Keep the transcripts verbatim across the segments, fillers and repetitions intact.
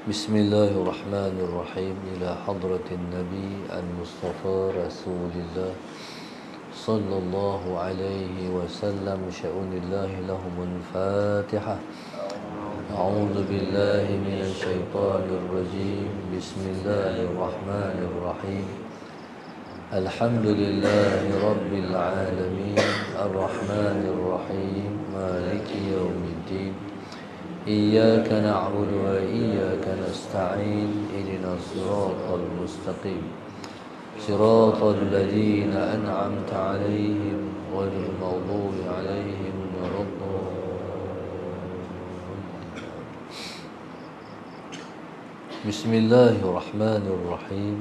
بسم الله الرحمن الرحيم إلى حضرة النبي المصطفى رسول الله صلى الله عليه وسلم شأن الله لهم الفاتحة. أعوذ بالله من الشيطان الرجيم بسم الله الرحمن الرحيم الحمد لله رب العالمين الرحمن الرحيم مالك يوم الدين إياك نعبد وإياك نستعين اهدنا الصراط المستقيم صراط الذين أنعمت عليهم غير المغضوب عليهم ولا الضالين. بسم الله الرحمن الرحيم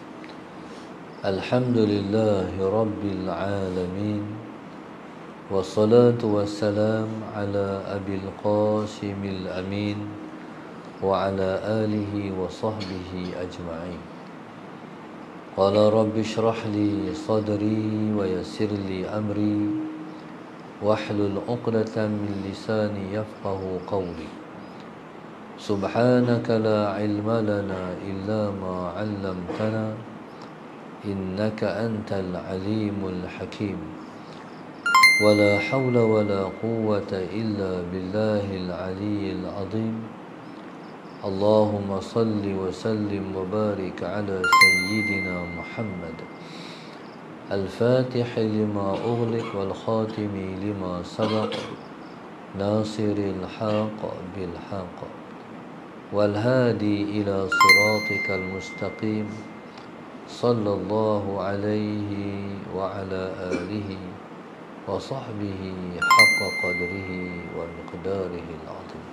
الحمد لله رب العالمين والصلاة والسلام على أبي القاسم الأمين وعلى آله وصحبه أجمعين. قال رب اشرح لي صدري ويسر لي أمري واحلل عقدة من لساني يفقه قولي. سبحانك لا علم لنا إلا ما علمتنا إنك أنت العليم الحكيم. ولا حول ولا قوة إلا بالله العلي العظيم. اللهم صل وسلم وبارك على سيدنا محمد الفاتح لما أغلق والخاتم لما سبق ناصر الحق بالحق والهادي إلى صراطك المستقيم صلى الله عليه وعلى آله وصحبه حق قدره ومقداره العظيم.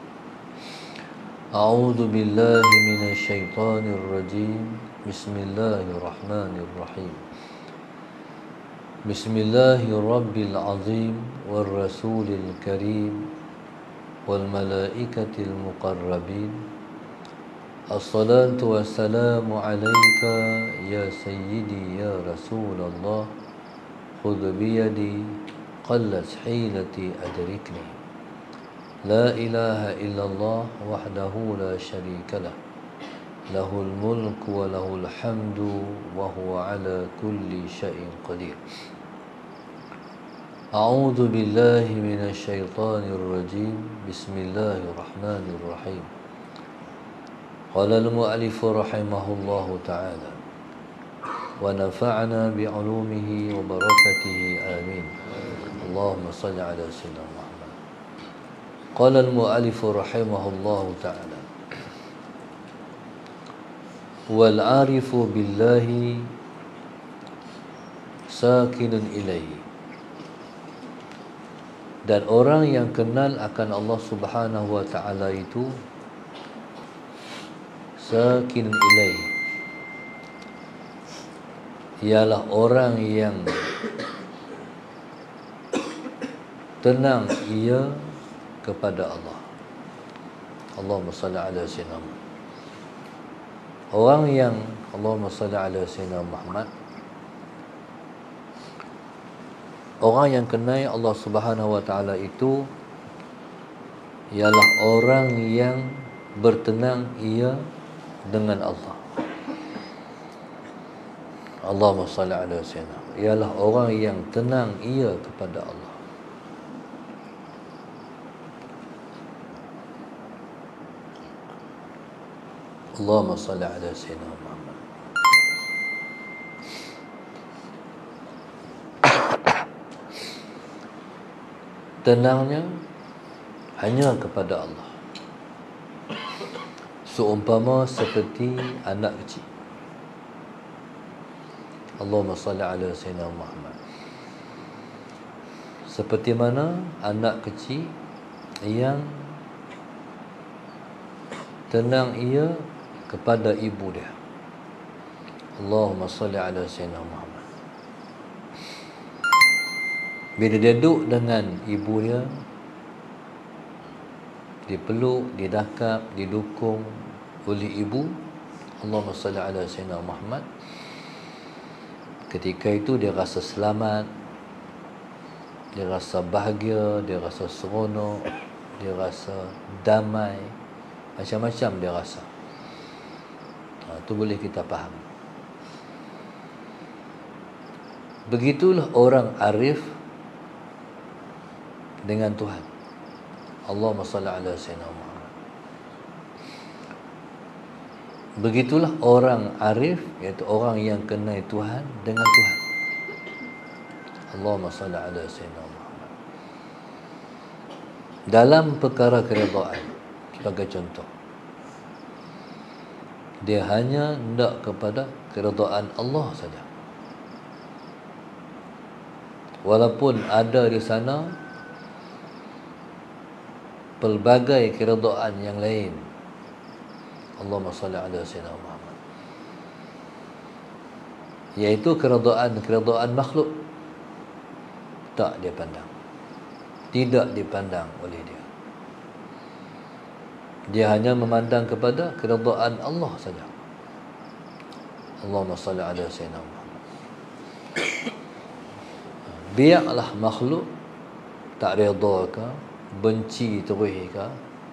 أعوذ بالله من الشيطان الرجيم بسم الله الرحمن الرحيم بسم الله رب العظيم والرسول الكريم والملائكة المقربين الصلاة والسلام عليك يا سيدي يا رسول الله خذ بيدي قلت حيلتي أدركني. لا إله إلا الله وحده لا شريك له له الملك وله الحمد وهو على كل شيء قدير. أعوذ بالله من الشيطان الرجيم بسم الله الرحمن الرحيم. قال المؤلف رحمه الله تعالى ونفعنا بعلومه وبركته آمين. اللهم صل على سيدنا محمد. قال المؤلف رحمه الله تعالى والعارف بالله ساكن إليه. Dan orang yang kenal akan Allah Subhanahu wa taala itu sakin ilaihi, ialah orang yang tenang ia kepada Allah. Allahumma salli ala sayyidina Muhammad. Orang yang Allahumma salli ala sayyidina Muhammad, orang yang kenal Allah Subhanahu wa taala itu ialah orang yang bertenang ia dengan Allah. Allahumma salli ala sayyidina, ialah orang yang tenang ia kepada Allah. Allahumma salli ala sayyidina Muhammad. Tenangnya hanya kepada Allah, seumpama seperti anak kecil. Allahumma salli ala sayyidina Muhammad. Seperti mana anak kecil yang tenang ia kepada ibu dia. Allahumma salli ala sayyidina Muhammad. Bila dia duduk dengan ibu dia, dipeluk, didakap, didukung oleh ibu, Allahumma salli ala sayyidina Muhammad. Ketika itu dia rasa selamat, dia rasa bahagia, dia rasa seronok, dia rasa damai, macam-macam dia rasa. Ha, tu boleh kita faham. Begitulah orang arif dengan Tuhan. Allahumma salli ala sayyidina Muhammad. Begitulah orang arif, iaitu orang yang kenal Tuhan dengan Tuhan. Allahumma salli ala sayyidina Muhammad. Dalam perkara keredaan, sebagai contoh, dia hanya hendak kepada keredaan Allah saja. Walaupun ada di sana pelbagai keredaan yang lain, Allahumma salli ala sayyidina Muhammad, iaitu keredaan-keredaan makhluk, tak dia pandang, tidak dipandang oleh dia. Dia hanya memandang kepada keredaan Allah saja. Allahumma salli ala sayyidina Muhammad. Biarlah makhluk tak redha ke, benci terus ke,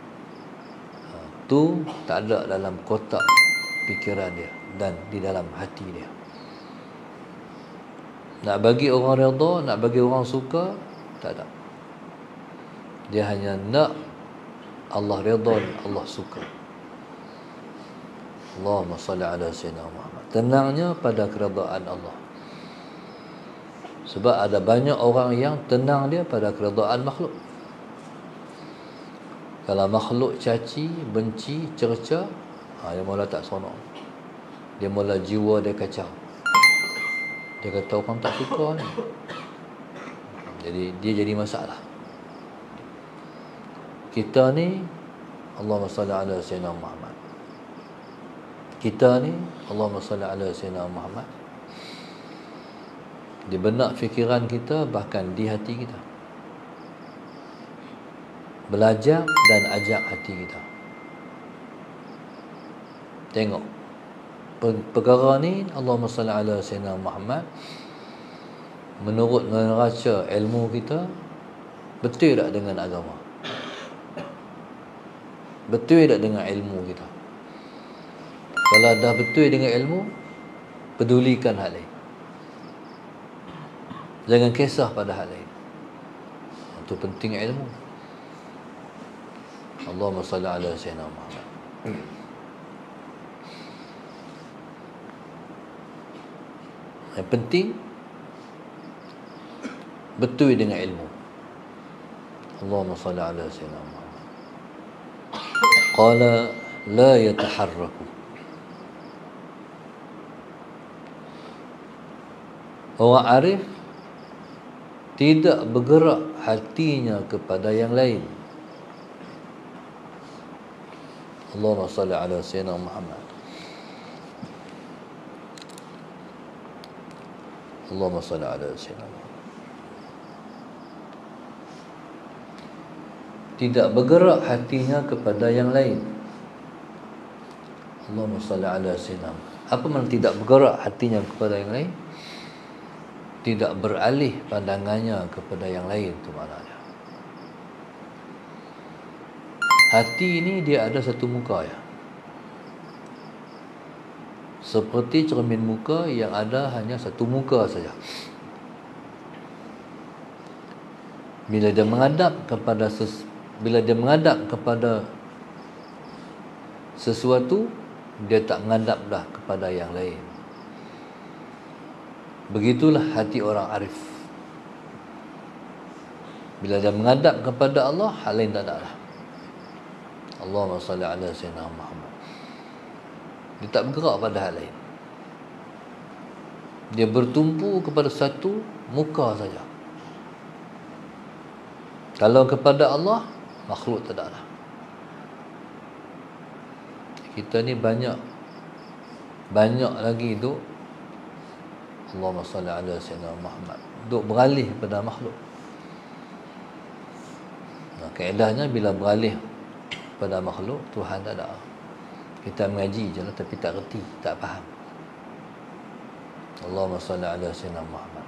tu tak ada dalam kotak fikiran dia dan di dalam hati dia. Nak bagi orang redha, nak bagi orang suka, tak ada. Dia hanya nak Allah redha, Allah suka. Allahumma salli ala sayyidina Muhammad. Tenangnya pada keredaan Allah. Sebab ada banyak orang yang tenang dia pada keredaan makhluk. Kalau makhluk caci, benci, cerca, ha, dia mula tak seronok. Dia mula jiwa dia kacau. Dia kata orang tak suka ni. Jadi dia jadi masalah. Kita ni, Allahumma salli ala sayyidina Muhammad. Kita ni, Allahumma salli ala sayyidina Muhammad. Di benak fikiran kita, bahkan di hati kita. Belajar dan ajak hati kita. Tengok perkara ni, Allahumma salli ala sayyidina Muhammad, menurut neraca ilmu kita, betul tak dengan agama? Betul tak dengan ilmu kita? Kalau dah betul dengan ilmu, pedulikan hal lain. Jangan kisah pada hal lain. Itu penting ilmu. Allahumma salli ala sayyidina Muhammad. Yang penting betul dengan ilmu. Allahumma salli ala sayyidina Muhammad. Qala la yataharraku. Orang arif tidak bergerak hatinya kepada yang lain. Allahumma salli ala sayyidina Muhammad. Allahumma salli ala sayyidina Muhammad. Tidak bergerak hatinya kepada yang lain. Allahumma salli ala sayyidina Muhammad. Apa makna tidak bergerak hatinya kepada yang lain? Tidak beralih pandangannya kepada yang lain, itu maknanya. Hati ini dia ada satu muka ya. Seperti cermin muka yang ada hanya satu muka saja. Bila dia menghadap kepada ses, bila dia menghadap kepada sesuatu, dia tak menghadap dah kepada yang lain. Begitulah hati orang arif. Bila dia menghadap kepada Allah, hal lain tak ada lah. Allahumma salli ala sayyidina Muhammad. Dia tak bergerak pada hal lain. Dia bertumpu kepada satu muka saja. Kalau kepada Allah, makhluk tak ada lah. Kita ni banyak Banyak lagi tu, Allahumma salli ala sayyidina Muhammad, duk beralih pada makhluk. Nah, kaedahnya bila beralih pada makhluk, Tuhan tak ada. Kita mengaji je lah, tapi tak reti, tak faham. Allahumma salli ala sayyidina Muhammad.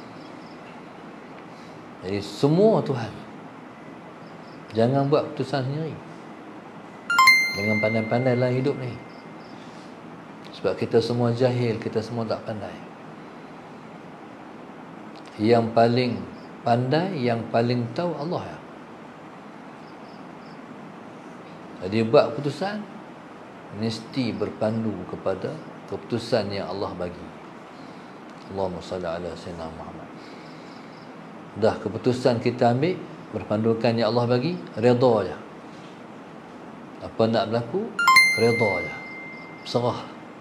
Jadi semua Tuhan. Jangan buat keputusan sendiri. Jangan pandai-pandai dalam hidup ni. Sebab kita semua jahil, kita semua tak pandai. Yang paling pandai, yang paling tahu Allah ya. Jadi buat keputusan mesti berpandu kepada keputusan yang Allah bagi. Allahumma salli ala sayyidina Muhammad. Dah keputusan kita ambil berpandukan yang Allah bagi, redha je. Apa nak berlaku, redha je. Serah.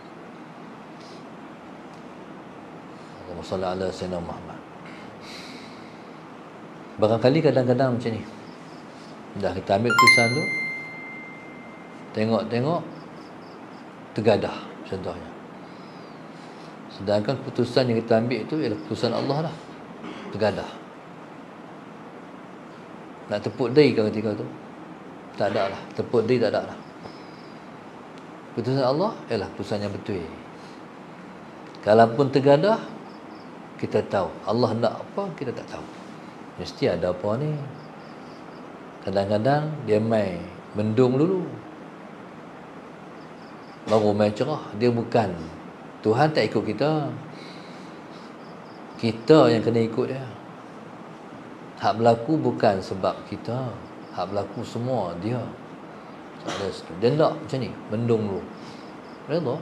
Allahumma salli ala sayyidina Muhammad. Barangkali kadang-kadang macam ni. Dah kita ambil keputusan tu, tengok-tengok tergadah contohnya. Sedangkan keputusan yang kita ambil itu ialah keputusan Allah lah. Tergadah. Nak tepuk dai ke ketika tu? Tak ada lah. Tepuk dai tak ada lah. Keputusan Allah ialah keputusan yang betul. Kalaupun tergadah, kita tahu Allah nak apa, kita tak tahu. Mesti ada apa ni. Kadang-kadang dia mai mendung dulu, baru main cerah. Dia bukan, Tuhan tak ikut kita, kita yang kena ikut dia. Hak berlaku bukan sebab kita, hak berlaku semua dia. Tak ada situ. Dia nak macam ni, mendung dulu. Redha.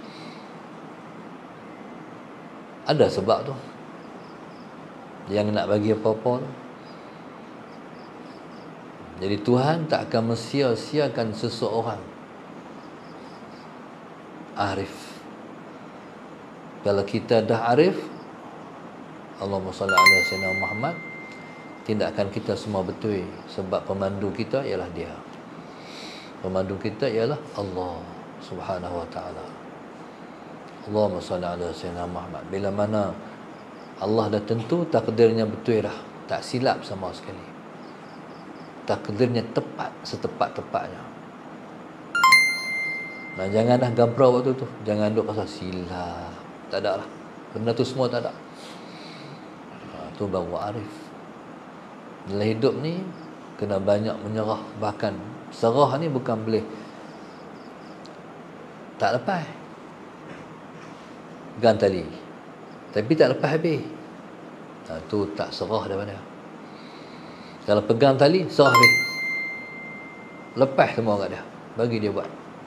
Ada sebab tu. Yang nak bagi apa-apa tu. Jadi Tuhan tak akan mensia-siakan seseorang arif. Kalau kita dah arif, Allahumma salli ala sayyidina Muhammad, tindakan kita semua betul. Sebab pemandu kita ialah dia. Pemandu kita ialah Allah Subhanahu wa ta'ala. Allahumma salli ala sayyidina Muhammad. Bila mana Allah dah tentu, takdirnya betul dah, tak silap sama sekali. Takdirnya tepat setepat-tepatnya. Nah, jangan dah gambrau waktu tu. Jangan duk rasa silap. Tak ada lah. Benda tu semua tak ada. Ha, tu baru arif. Dalam hidup ni kena banyak menyerah. Bahkan serah ni bukan boleh tak lepas. Pegang tali, tapi tak lepas habis. Ha, tu tak serah daripada. Kalau pegang tali, serah habis. Lepas semua kat dia. Bagi dia buat.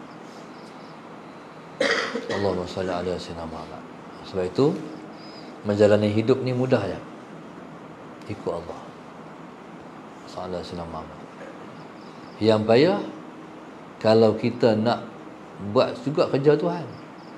Allahumma salli ala sayyidina Muhammad. Sebab itu menjalani hidup ni mudah je. Ikut Allah. Sallallahu alaihi wasallam. Yang payah kalau kita nak buat juga kerja Tuhan.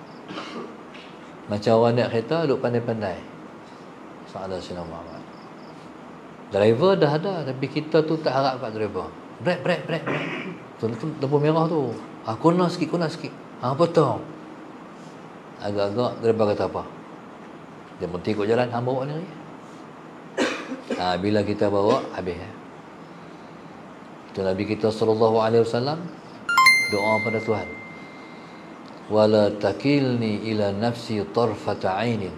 Macam orang naik kereta duk pandai-pandai. Sallallahu alaihi wasallam. Driver dah ada, tapi kita tu tak harap kat driver. Brek, brek, brek, brek. Tu lampu merah tu. Ah, kona sikit, kona sikit. Ah, potong. Agak-agak driver kata apa? Dia berhenti ikut jalan, hang bawa ni. Ah, bila kita bawa, habis. Eh. Itu Nabi kita sallallahu alaihi wasallam doa pada Tuhan. Wala takilni ila nafsi tarfata ainin.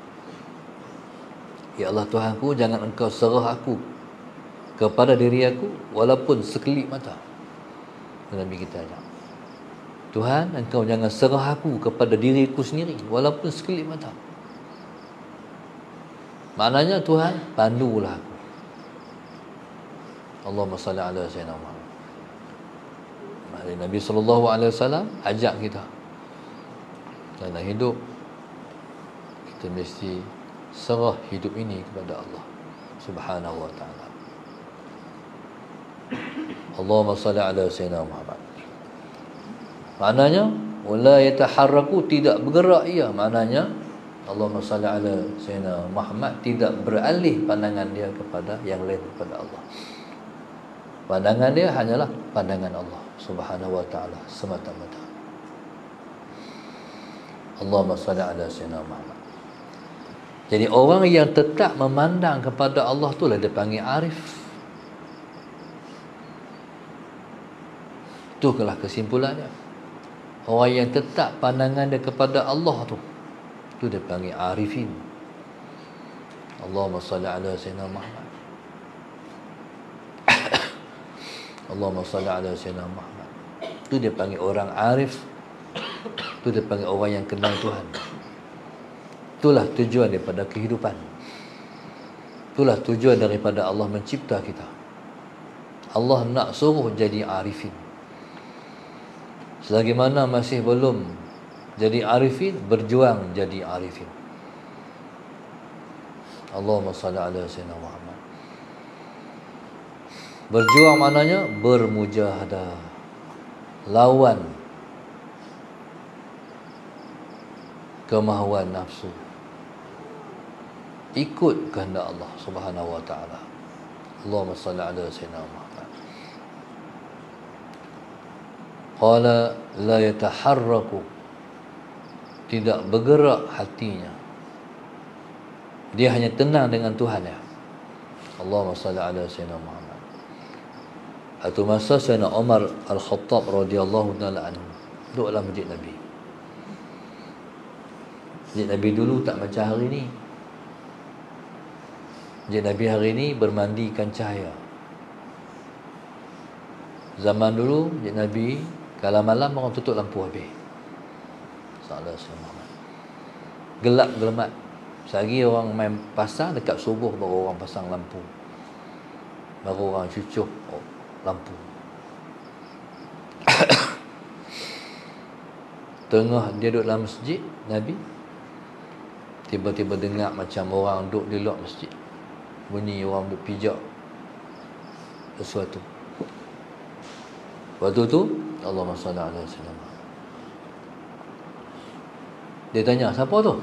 Ya Allah Tuhanku, jangan engkau serah aku kepada diri aku walaupun sekelip mata. Nabi kita ajak, Tuhan, engkau jangan serah aku kepada diriku sendiri walaupun sekelip mata. Maknanya Tuhan, pandulah aku. Allahumma salli ala sayyidina Muhammad. Nabi sallallahu alaihi wasallam ajak kita dalam hidup, kita mesti serah hidup ini kepada Allah Subhanahu wa ta'ala. Allahumma salli ala sayyidina Muhammad. Maknanya wala yataharraku, tidak bergerak ia. Maknanya Allahumma salli ala sayyidina Muhammad, tidak beralih pandangan dia kepada yang lain kepada Allah. Pandangan dia hanyalah pandangan Allah Subhanahu wa ta'ala semata-mata. Allahumma salli ala sayyidina Muhammad. Jadi orang yang tetap memandang kepada Allah tu lah dia panggil arif. Itulah kesimpulannya. Orang yang tetap pandangan dia kepada Allah tu, tu dia panggil arifin. Allahumma salli ala sayyidina Muhammad. Allahumma salli ala sayyidina Muhammad. Tu dia panggil orang arif. Tu dia panggil orang yang kenal Tuhan. Itulah tujuan daripada kehidupan. Itulah tujuan daripada Allah mencipta kita. Allah nak suruh jadi arifin. Selagi mana masih belum jadi arifin, berjuang jadi arifin. Allahumma salli ala sayyidina Muhammad. Berjuang maknanya bermujahadah, lawan kemahuan nafsu, ikut kehendak Allah Subhanahu wa taala. Allahumma salli ala sayyidina Muhammad. Qala la yataharraku, tidak bergerak hatinya, dia hanya tenang dengan Tuhan ya. Allahumma salli ala sayyidina Muhammad. Atau masa Sayyidina Umar Al-Khattab radhiyallahu taala anhu duduk dalam masjid Nabi. Masjid Nabi dulu tak macam hari ni. Masjid Nabi hari ni bermandikan cahaya. Zaman dulu Masjid Nabi kalau malam orang tutup lampu habis. Sallallahu alaihi wasallam. Gelap gelamat. Sehari orang main pasang dekat subuh baru orang pasang lampu. Baru orang cucuk lampu. Tengah dia duduk dalam masjid Nabi, tiba-tiba dengar macam orang duduk di luar masjid, bunyi orang duduk pijak sesuatu. Waktu tu Allahumma salli ala sayyidina. Dia tanya, siapa tu?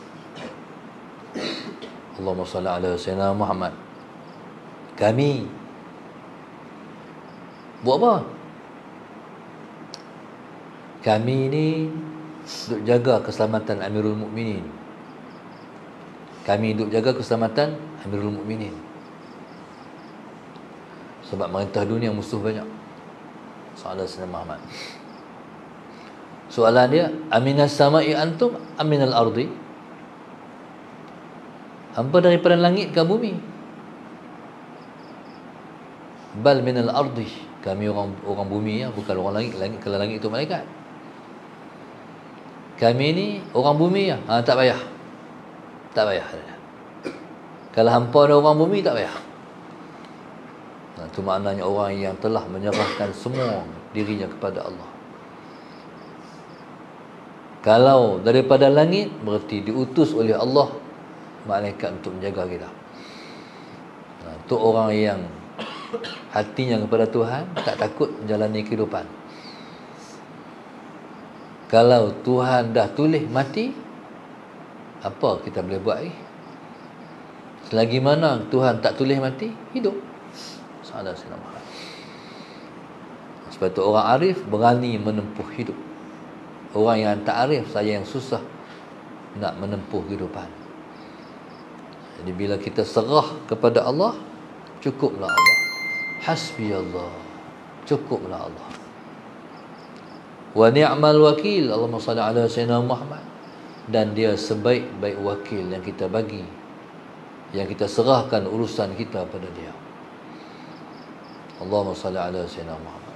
Allahumma salli ala sayyidina Muhammad. Kami. Buat apa? Kami ni duk jaga keselamatan Amirul Mukminin. Kami duk jaga keselamatan Amirul Mukminin. Sebab merintah dunia musuh banyak. Sallallahu alaihi Muhammad. Soalan dia, aminas sama'i antum aminal ardi? Hampa daripada langit ke bumi? Bal minal ardi. Kami orang orang bumi ya, bukan orang langit. Langit kalau langit itu malaikat. Kami ni orang bumi ya. Ha, tak payah. Tak payah. Kalau hampa ada orang bumi tak payah. Nah, itu maknanya orang yang telah menyerahkan semua dirinya kepada Allah. Kalau daripada langit berarti diutus oleh Allah malaikat untuk menjaga kita. Nah, itu orang yang hatinya kepada Tuhan, tak takut menjalani kehidupan. Kalau Tuhan dah tulis mati, apa kita boleh buat lagi? Selagi mana Tuhan tak tulis mati, hidup. Sallallahu alaihi wasallam. Sebab itu orang arif berani menempuh hidup. Orang yang tak arif, saya yang susah nak menempuh kehidupan. Jadi bila kita serah kepada Allah, cukuplah Allah. Hasbi Allah, cukuplah Allah. Wa ni'mal wakil. Allahumma salli ala sayyidina Muhammad. Dan dia sebaik-baik wakil yang kita bagi, yang kita serahkan urusan kita pada dia. Allahumma salli ala sayyidina Muhammad.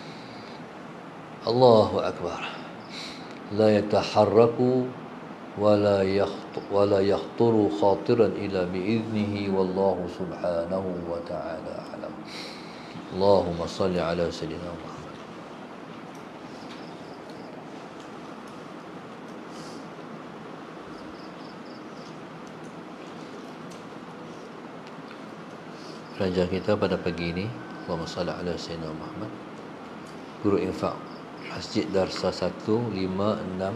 Allahu akbar. La yataharraku wala yakhtu wala yakhturu khatiran illa biiznihi wallahu subhanahu wa ta'ala alam. Allahumma salli ala sayyidina Muhammad. Pelajar kita pada pagi ini, Allahumma salli ala sayyidina Muhammad. Guru infak Masjid Darsa satu, lima, enam,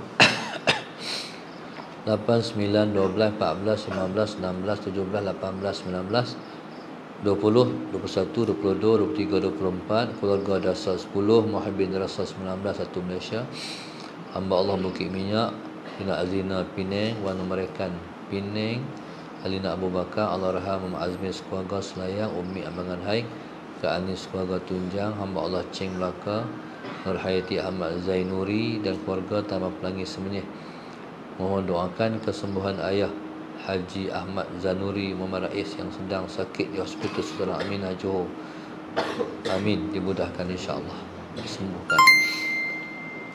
lapan, sembilan, dua belas, empat belas, lima belas, enam belas, tujuh belas, lapan belas, sembilan belas, dua puluh, dua puluh satu, dua puluh dua, dua puluh tiga, dua puluh empat. Keluarga Darsa sepuluh, Muhibbin Darsa sembilan belas, satu Malaysia. Hamba Allah Bukit Minyak, Dina Azina Penang, Wan Merakan Penang, Alina Abu Bakar, Allahyarham Muhammad Azmi keluarga Selayang, Ummi Abangan Haik, Kak Anis keluarga Tunjang, hamba Allah Ceng Melaka, Nur Hayati Ahmad Zainuri dan keluarga Taman Pelangi Semenyih. Mohon doakan kesembuhan ayah Haji Ahmad Zanuri Muhammad Rais yang sedang sakit di Hospital Sultan Aminah Johor. Amin, dimudahkan insya-Allah, disembuhkan.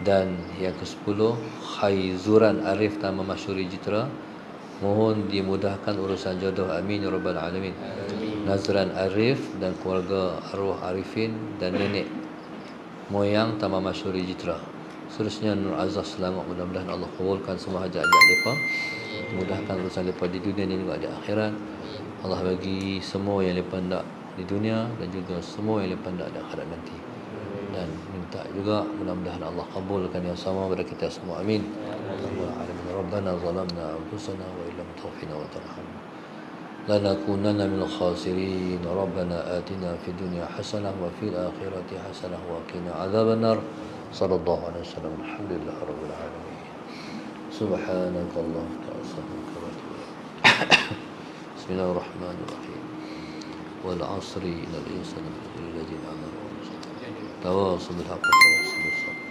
Dan yang kesepuluh, Khaizuran Arif Taman Masyuri Jitra, mohon dimudahkan urusan jodoh, amin ya rabbal alamin. Nazran Arif dan keluarga arwah Arifin dan nenek moyang Taman Masyuri Jitra. Seterusnya Nur Azaz selamat, mudah-mudahan Allah kabulkan semua hajat-hajat mereka, mudahkan urusan mereka di dunia ini juga di akhirat. Allah bagi semua yang mereka nak di dunia dan juga semua yang mereka nak di akhirat nanti. Dan minta juga mudah-mudahan Allah kabulkan yang sama kepada kita semua, amin. Rabbana zalamna anfusana wa illam taghfir wa tarhamna lanakunanna minal khasirin. Rabbana atina fid dunya hasanah wa fil akhirati hasanah wa qina adzabannar. Sallallahu alaihi wasallam. Alhamdulillah rabbil alamin. Subhanakallahumma wa bihamdika wa atubu ilaik. Bismillahirrahmanirrahim. Wal 'asri innal insana lafi khusr illa alladhina amanu wa 'amilus salihati tawasaw bil haqqi wa tawasaw bis sabr.